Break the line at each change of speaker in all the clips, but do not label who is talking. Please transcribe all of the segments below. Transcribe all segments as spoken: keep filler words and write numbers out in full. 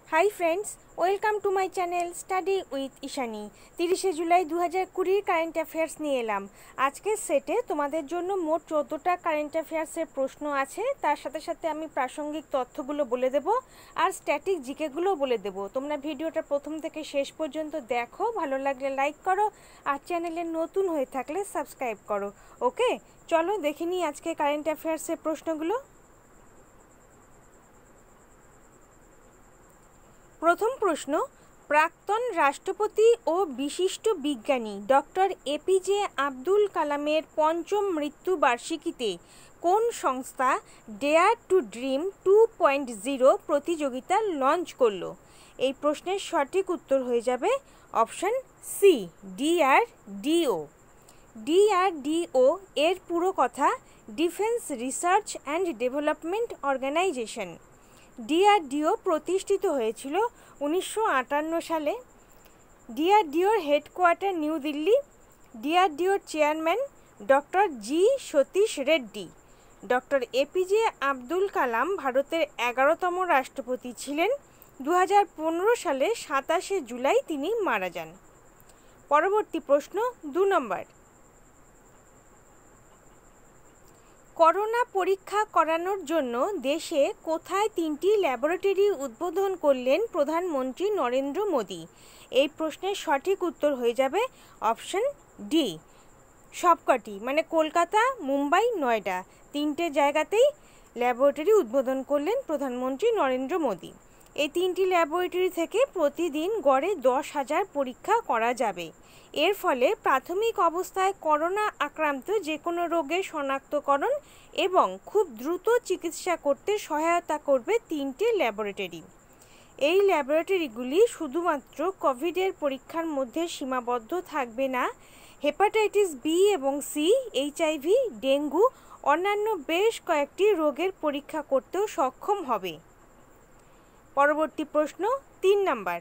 High friends, welcome to my channel study with Ishani. তিরিশে July দু হাজার কুড়ির কারেন্ট অ্যাফেয়ার্স নিয়ে এলাম। আজকের সেটে তোমাদের জন্য মোট চোদ্দোটা কারেন্ট অ্যাফেয়ার্সের প্রশ্ন আছে, তার সাথে সাথে আমি প্রাসঙ্গিক তথ্যগুলো বলে দেবো আর স্ট্যাটিক জিকেগুলোও বলে দেবো। তোমরা ভিডিওটা প্রথম থেকে শেষ পর্যন্ত দেখো, ভালো লাগলে লাইক করো আর চ্যানেলে নতুন হয়ে থাকলে সাবস্ক্রাইব করো। ওকে, চলো দেখে নিই আজকে কারেন্ট অ্যাফেয়ার্সের প্রশ্নগুলো। প্রথম প্রশ্ন, প্রাক্তন রাষ্ট্রপতি ও বিশিষ্ট বিজ্ঞানী ডক্টর এপিজে আব্দুল কালামের পঞ্চম মৃত্যুবার্ষিকীতে কোন সংস্থা dare to dream two point zero প্রতিযোগিতা লঞ্চ করল? এই প্রশ্নের সঠিক উত্তর হয়ে যাবে অপশান সি, ডিআরডিও। ডিআরডিও এর পুরো কথা defence research and development organisation. DRDO প্রতিষ্ঠিত হয়েছিল উনিশশো আটান্ন সালে। ডিআরডিওর হেডকোয়ার্টার নিউ দিল্লি। ডিআরডিওর chairman doctor G Satish Reddy. Doctor APJ Abdul Kalam ভারতের এগারোতম রাষ্ট্রপতি ছিলেন। দু হাজার পনেরো সালে সাতাশে জুলাই তিনি মারা যান। পরবর্তী প্রশ্ন দু নম্বর, করোনা পরীক্ষা করানোর জন্য দেশে কোথায় তিনটি ল্যাবরেটরি উদ্বোধন করলেন প্রধানমন্ত্রী নরেন্দ্র মোদী? এই প্রশ্নের সঠিক উত্তর হয়ে যাবে অপশন ডি, সবকটি, মানে কলকাতা, মুম্বাই, নয়ডা, তিনটে জায়গাতেই ল্যাবরেটরি উদ্বোধন করলেন প্রধানমন্ত্রী নরেন্দ্র মোদী। এই তিনটি ল্যাবরেটরি থেকে প্রতিদিন গড়ে দশ হাজার পরীক্ষা করা যাবে। এর ফলে প্রাথমিক অবস্থায় করোনা আক্রান্ত যে কোনো রোগের শনাক্তকরণ এবং খুব দ্রুত চিকিৎসা করতে সহায়তা করবে তিনটে ল্যাবরেটরি। এই ল্যাবরেটরিগুলি শুধুমাত্র কোভিডের পরীক্ষার মধ্যে সীমাবদ্ধ থাকবে না, হেপাটাইটিস বি এবং সি, এইচআইভি, ডেঙ্গু, অন্যান্য বেশ কয়েকটি রোগের পরীক্ষা করতেও সক্ষম হবে। পরবর্তী প্রশ্ন তিন নাম্বার,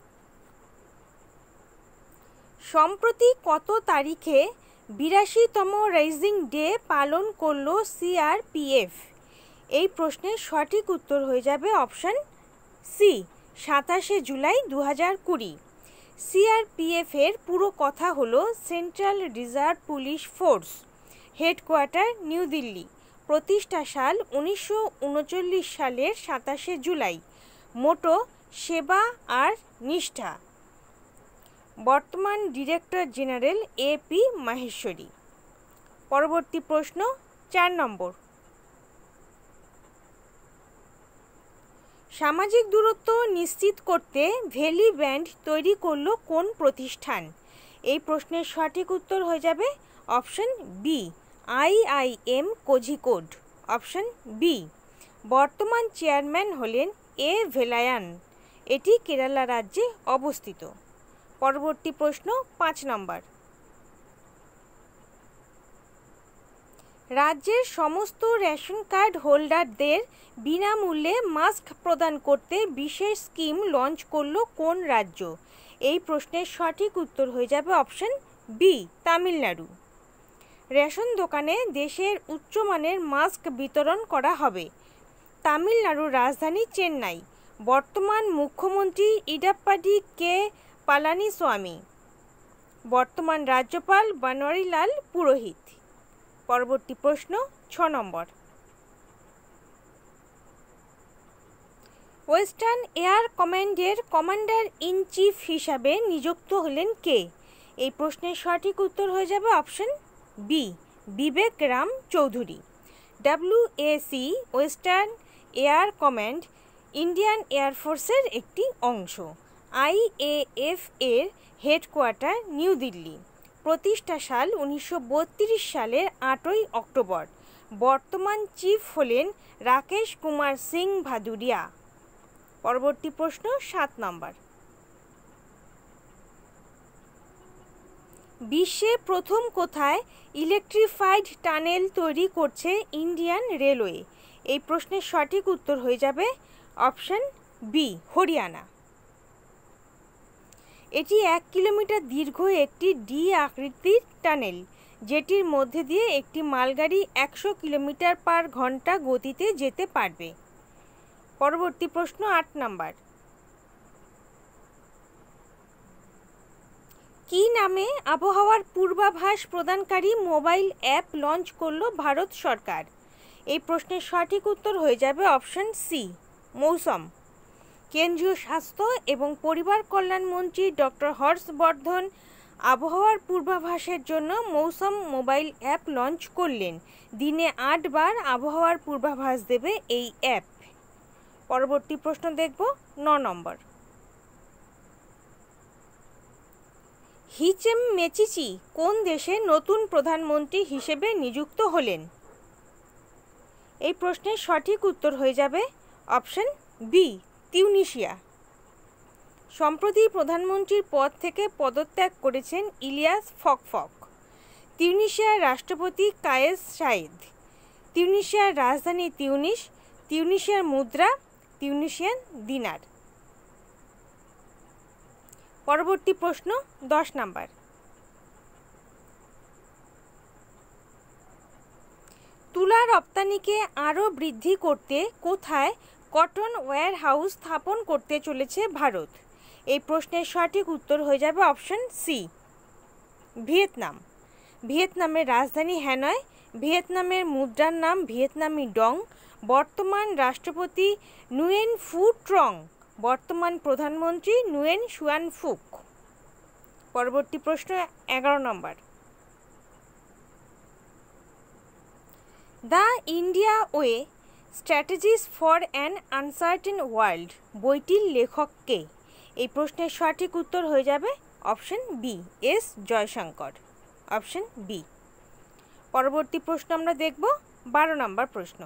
সম্প্রতি কত তারিখে বিরাশিতম রাইজিং ডে পালন করল সিআরপিএফ? এই প্রশ্নের সঠিক উত্তর হয়ে যাবে অপশান সি, সাতাশে জুলাই দু হাজার কুড়ি। সিআরপিএফের পুরো কথা হলো central reserve police force. Headquarter new Delhi. প্রতিষ্ঠা সাল উনিশশো উনচল্লিশ সালের সাতাশে জুলাই। মোটো সেবা আর নিষ্ঠা। বর্তমান director general A P Maheshwari. পরবর্তী প্রশ্ন চার নম্বর, সামাজিক দূরত্ব নিশ্চিত করতে ভেলি ব্যান্ড তৈরি করল কোন প্রতিষ্ঠান? এই প্রশ্নের সঠিক উত্তর হয়ে যাবে option B, IIM Kozhikode. Option B. বর্তমান চেয়ারম্যান হলেন এ ভেলায়ান। এটি কেরালা রাজ্যে অবস্থিত। পরবর্তী প্রশ্ন পাঁচ নম্বর, রাজ্যের সমস্ত রেশন কার্ড হোল্ডারদের বিনামূল্যে মাস্ক প্রদান করতে বিশেষ স্কিম লঞ্চ করল কোন রাজ্য? এই প্রশ্নের সঠিক উত্তর হয়ে যাবে অপশন বি, তামিলনাড়ু। রেশন দোকানে দেশের উচ্চমানের মাস্ক বিতরণ করা হবে। তামিলনাড়ুর রাজধানী চেন্নাই। বর্তমান মুখ্যমন্ত্রী ইডাপ্পাডি কে পালানিস্বামী। বর্তমান রাজ্যপাল বনওয়ারিলাল পুরোহিত। পরবর্তী প্রশ্ন ছ নম্বর, ওয়েস্টার্ন এয়ার কমান্ডের কমান্ডার ইন চিফ হিসাবে নিযুক্ত হলেন কে? এই প্রশ্নের সঠিক উত্তর হয়ে যাবে option B, Vivek Ram Chaudhary. WAC western air command Indian এয়ারফোর্সের একটি অংশ। আইএএফ এর হেডকোয়ার্টার নিউ দিল্লি। প্রতিষ্ঠা সাল উনিশশো বত্রিশ সালের আটই অক্টোবর। বর্তমান চিফ হলেন রাকেশ কুমার সিং ভাদুরিয়া। পরবর্তী প্রশ্ন সাত নম্বর, বিশ্বে প্রথম কোথায় ইলেকট্রিফাইড টানেল তৈরি করছে ইন্ডিয়ান রেলওয়ে? এই প্রশ্নের সঠিক উত্তর হয়ে যাবে অপশন বি, হরিয়ানা। এটি এক কিলোমিটার দীর্ঘ একটি ডি আকৃতির টানেল, যেটির মধ্যে দিয়ে একটি মালগাড়ি একশো কিলোমিটার পার ঘন্টা গতিতে যেতে পারবে। পরবর্তী প্রশ্ন আট নাম্বার, কি নামে আবহাওয়ার পূর্বাভাস প্রদানকারী মোবাইল অ্যাপ লঞ্চ করল ভারত সরকার? এই প্রশ্নের সঠিক উত্তর হয়ে যাবে অপশন সি, মৌসম। কেন্দ্রীয় স্বাস্থ্য এবং পরিবার কল্যাণ মন্ত্রী ডক্টর হর্ষবর্ধন আবহাওয়ার পূর্বাভাসের জন্য মৌসম মোবাইল অ্যাপ লঞ্চ করলেন। দিনে আটবার আবহাওয়ার পূর্বাভাস দেবে এই অ্যাপ। পরবর্তী প্রশ্ন দেখব ন নম্বর। হিচেম মেচিচি কোন দেশে নতুন প্রধানমন্ত্রী হিসেবে নিযুক্ত হলেন? এই প্রশ্নের সঠিক উত্তর হয়ে যাবে অপশন বি, তিউনিসিয়া। সম্প্রতি প্রধানমন্ত্রীর পদ থেকে পদত্যাগ করেছেন ইলিয়াস ফকফক। তিউনিসিয়ার রাষ্ট্রপতি কায়েস সাইদ। তিউনিসিয়ার রাজধানী তিউনিস। তিউনিসিয়ার মুদ্রা তিউনিসিয়ান দিনার। পরবর্তী প্রশ্ন দশ নাম্বার। তুলা রপ্তানিকে আরও বৃদ্ধি করতে কোথায় কটন ওয়্যার হাউস স্থাপন করতে চলেছে ভারত? এই প্রশ্নের সঠিক উত্তর হয়ে যাবে অপশন সি, ভিয়েতনাম। ভিয়েতনামের রাজধানী হ্যানয়। ভিয়েতনামের মুদ্রার নাম ভিয়েতনামি ডং। বর্তমান রাষ্ট্রপতি নুয়েন ফু ট্রং। বর্তমান প্রধানমন্ত্রী নুয়েন সুয়ান ফুক। পরবর্তী প্রশ্ন এগারো নম্বর। The India way strategies for an uncertain world বইটির লেখক কে? এই প্রশ্নের সঠিক উত্তর হয়ে যাবে option B, S Jaishankar. Option B. পরবর্তী প্রশ্ন আমরা দেখব বারো নম্বর প্রশ্ন।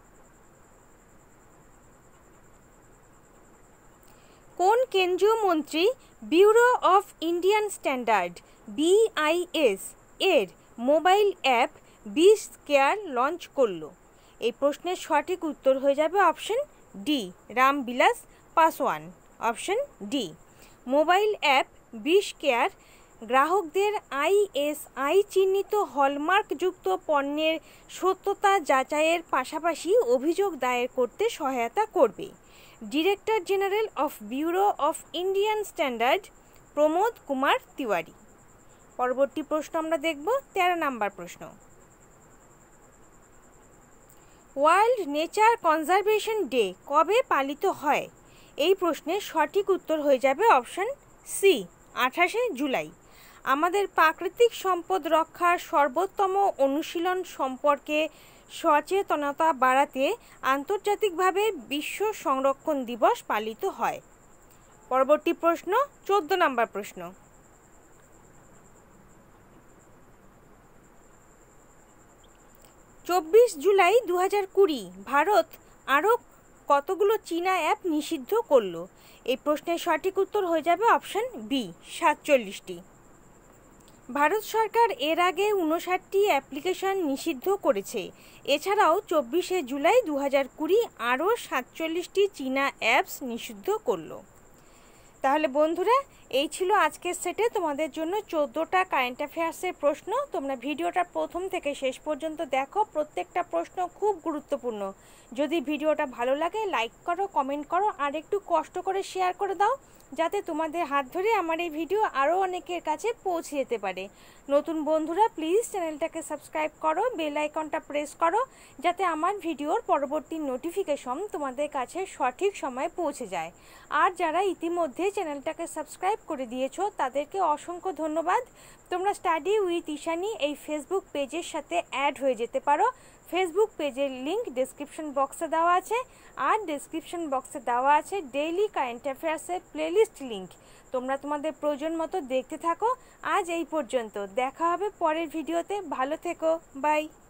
কোন কেন্দ্রীয় মন্ত্রী bureau of Indian standard BIS এর mobile app BIS care launch করলো? এই প্রশ্নের সঠিক উত্তর হয়ে যাবে option D, Ramvilas Paswan. Option D. Mobile app BIS care গ্রাহকদের আইএসআই চিহ্নিত হলমার্কযুক্ত পণ্যের সত্যতা যাচাইয়ের পাশাপাশি অভিযোগ দায়ের করতে সহায়তা করবে। Director general of bureau of Indian standard Pramod Kumar Tiwari. পরবর্তী প্রশ্ন আমরা দেখব তেরো নম্বর প্রশ্ন। ওয়ার্ল্ড নেচার কনজারভেশন ডে কবে পালিত হয়? এই প্রশ্নের সঠিক উত্তর হয়ে যাবে অপশন সি, আঠাশে জুলাই। আমাদের প্রাকৃতিক সম্পদ রক্ষার সর্বোত্তম অনুশীলন সম্পর্কে সচেতনতা বাড়াতে আন্তর্জাতিকভাবে বিশ্ব সংরক্ষণ দিবস পালিত হয়। পরবর্তী প্রশ্ন চোদ্দ নম্বর প্রশ্ন। চব্বিশ জুলাই দু হাজার কুড়ি ভারত আরও কতগুলো চীনা অ্যাপ নিষিদ্ধ করলো? এই প্রশ্নের সঠিক উত্তর হয়ে যাবে অপশন বি, সাতচল্লিশটি। ভারত সরকার এর আগে উনষাটটি অ্যাপ্লিকেশন নিষিদ্ধ করেছে। এছাড়াও চব্বিশে জুলাই দু হাজার কুড়ি আরও সাতচল্লিশটি চীনা অ্যাপস নিষিদ্ধ করলো। তাহলে বন্ধুরা, এই ছিল আজকের সেটে তোমাদের জন্য চোদ্দোটা কারেন্ট অ্যাফেয়ার্সের প্রশ্ন। তোমরা ভিডিওটা প্রথম থেকে শেষ পর্যন্ত দেখো, প্রত্যেকটা প্রশ্ন খুব গুরুত্বপূর্ণ। যদি ভিডিওটা ভালো লাগে লাইক করো, কমেন্ট করো, আর একটু কষ্ট করে শেয়ার করে দাও, যাতে তোমাদের হাত ধরে আমার এই ভিডিও আরও অনেকের কাছে পৌঁছে যেতে পারে। নতুন বন্ধুরা প্লিজ চ্যানেলটাকে সাবস্ক্রাইব করো, বেল আইকনটা প্রেস করো, যাতে আমার ভিডিওর পরবর্তী নোটিফিকেশন তোমাদের কাছে সঠিক সময়ে পৌঁছে যায়। আর যারা ইতিমধ্যে চ্যানেলটাকে সাবস্ক্রাইব করে দিয়েছো তাদেরকে অসংখ্য ধন্যবাদ। তোমরা স্টাডি উইথ ঈশানী এই ফেসবুক পেজের সাথে অ্যাড হয়ে যেতে পারো। ফেসবুক পেজের লিঙ্ক ডেসক্রিপশন বক্সে দেওয়া আছে, আর ডেসক্রিপশন বক্সে দেওয়া আছে ডেইলি কারেন্ট অ্যাফেয়ার্সের প্লেলিস্ট লিঙ্ক। তোমরা তোমাদের প্রয়োজন মতো দেখতে থাকো। আজ এই পর্যন্ত, দেখা হবে পরের ভিডিওতে। ভালো থেকো, বাই।